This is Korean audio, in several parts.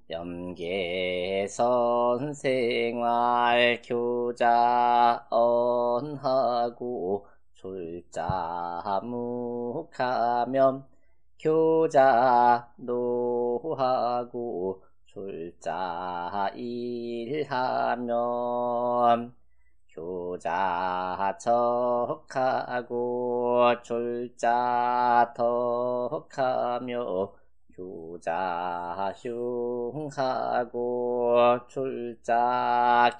염계선생활 교자 언하고 졸자 묵하면 교자 노하고 졸자 일하면 교자 척하고 졸자 덕하며 교자 흉하고 졸자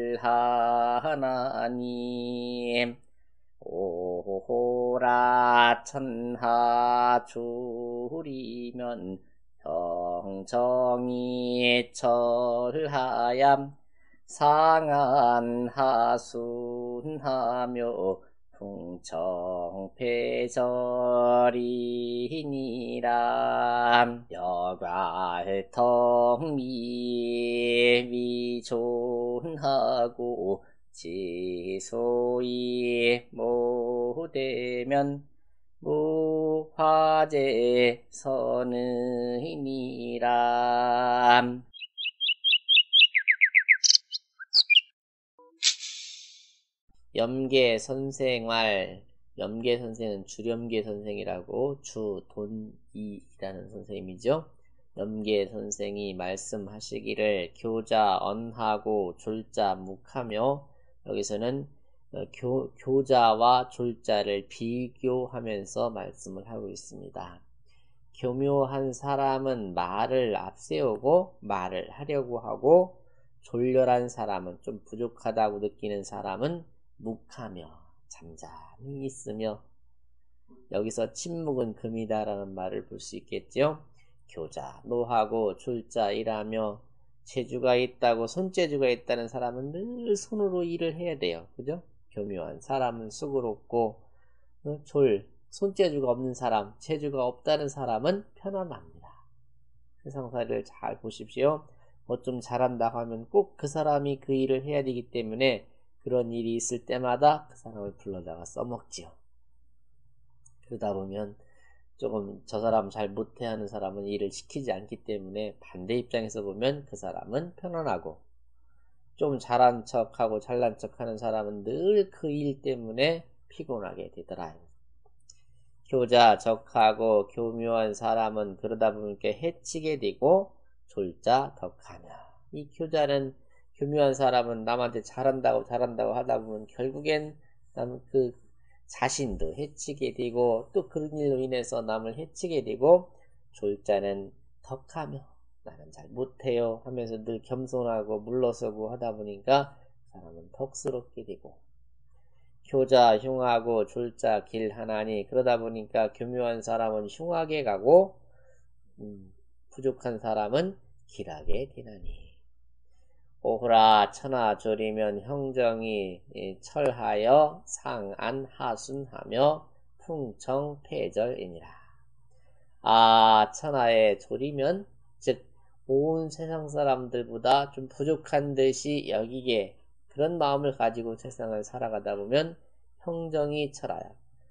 길하나니 오호라 천하 줄이면 형정이 철하얌 상한 하순하며 풍청패절이니라 여괄통미 위존하고 지소이 못되면 무화재 선의니라. 염계선생활, 염계선생은 주렴계선생이라고 주돈이라는 선생님이죠. 염계선생이 말씀하시기를 교자 언하고 졸자 묵하며, 여기서는 교자와 졸자를 비교하면서 말씀을 하고 있습니다. 교묘한 사람은 말을 앞세우고 말을 하려고 하고, 졸렬한 사람은, 좀 부족하다고 느끼는 사람은 묵하며 잠잠히 있으며, 여기서 침묵은 금이다라는 말을 볼 수 있겠죠. 교자 노하고 졸자 일하며, 재주가 있다고, 손재주가 있다는 사람은 늘 손으로 일을 해야 돼요. 그죠? 교묘한 사람은 수고롭고, 손재주가 없는 사람, 재주가 없다는 사람은 편안합니다. 세상살이를 잘 보십시오. 뭐 좀 잘한다고 하면 꼭 그 사람이 그 일을 해야 되기 때문에 그런 일이 있을 때마다 그 사람을 불러다가 써먹지요. 그러다 보면 조금 저 사람 잘 못해 하는 사람은 일을 시키지 않기 때문에 반대 입장에서 보면 그 사람은 편안하고, 좀 잘한 척하고 잘난 척하는 사람은 늘 그 일 때문에 피곤하게 되더라. 교자 적하고 교묘한 사람은 그러다 보니까 해치게 되고 졸자 덕하며, 이 교자는, 교묘한 사람은 남한테 잘한다고 하다 보면 결국엔 그 자신도 해치게 되고 또 그런 일로 인해서 남을 해치게 되고, 졸자는 덕하며 나는 잘 못해요 하면서 늘 겸손하고 물러서고 하다 보니까 사람은 덕스럽게 되고, 교자 흉하고 졸자 길하나니, 그러다 보니까 교묘한 사람은 흉하게 가고 부족한 사람은 길하게 되나니, 오호라 천하 졸이면 형정이 철하여 상안 하순하며 풍청패절이니라. 천하에 졸이면, 즉 온 세상 사람들보다 좀 부족한 듯이 여기게, 그런 마음을 가지고 세상을 살아가다 보면 형정이 철하여,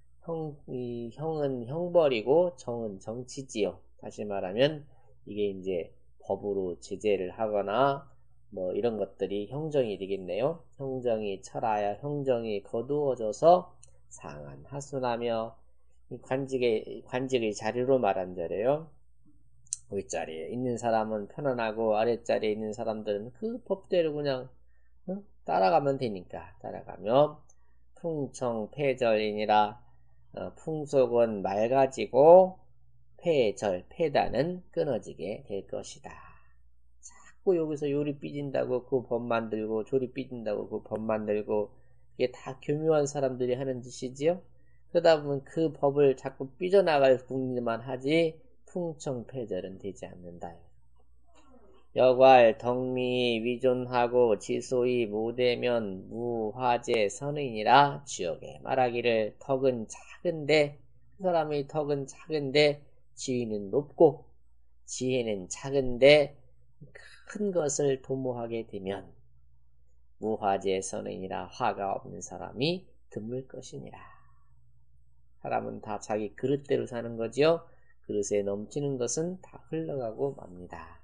형은 형벌이고 정은 정치지요. 다시 말하면 이게 이제 법으로 제재를 하거나 뭐 이런 것들이 형정이 되겠네요. 형정이 철하여, 형정이 거두어져서 상한 하순하며, 관직의 자리로 말한 자리예요. 윗자리에 있는 사람은 편안하고 아랫자리에 있는 사람들은 그 법대로 그냥 따라가면 되니까 따라가며, 풍청패절이니라. 풍속은 맑아지고 패단은 끊어지게 될 것이다. 자꾸 여기서 요리 삐진다고 그 법 만들고, 조리 삐진다고 그 법 만들고, 이게 다 교묘한 사람들이 하는 짓이지요. 그러다 보면 그 법을 자꾸 삐져나갈 궁리만 하지 풍청패절은 되지 않는다. 여괄 덕미 위존하고 지소이 못되면 무화재 선의니라. 지역에 말하기를 덕은 작은데, 그 사람의 덕은 작은데 지위는 높고, 지혜는 작은데 큰 것을 도모하게 되면 무화재 선의니라. 화가 없는 사람이 드물 것이니라. 사람은 다 자기 그릇대로 사는 거지요. 그릇에 넘치는 것은 다 흘러가고 맙니다.